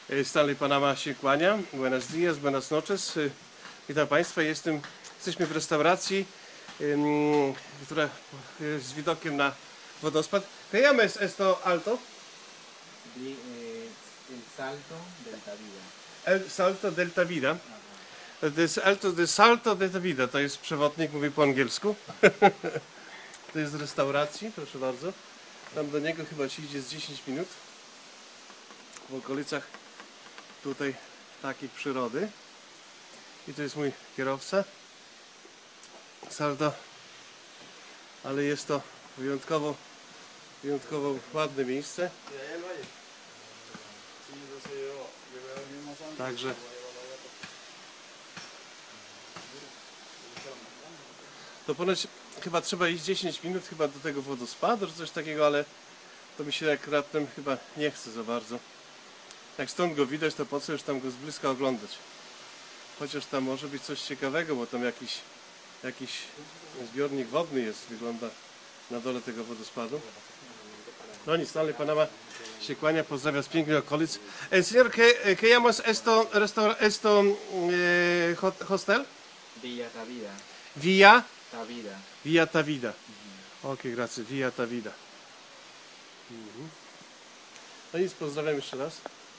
Stanley Panama się kłania. Buenos dias, buenas noches. Witam Państwa. Jesteśmy w restauracji, która jest z widokiem na wodospad. ¿Qué llamas esto alto? El salto Delta Vida. El Salto Delta Vida. To jest Alto de Salto Delta Vida. To jest przewodnik, mówi po angielsku. To jest z restauracji, proszę bardzo. Tam do niego chyba się idzie z 10 minut. W okolicach tutaj takiej przyrody. I to jest mój kierowca. Salto. Ale jest to wyjątkowo ładne miejsce. Także to ponoć chyba trzeba iść 10 minut chyba do tego wodospadu, czy coś takiego, ale to mi się jak raptem chyba nie chce za bardzo. Jak stąd go widać, to po co już tam go z bliska oglądać? Chociaż tam może być coś ciekawego, bo tam jakiś zbiornik wodny jest, wygląda na dole tego wodospadu. No nic, Stanley Panama się kłania, pozdrawia z pięknych okolic. Señor, ¿qué llamas esto hostel? Villa Tavida. Villa? Tavida. Villa Tavida. Ok, grazie, Villa Tavida. No nic, pozdrawiam jeszcze raz.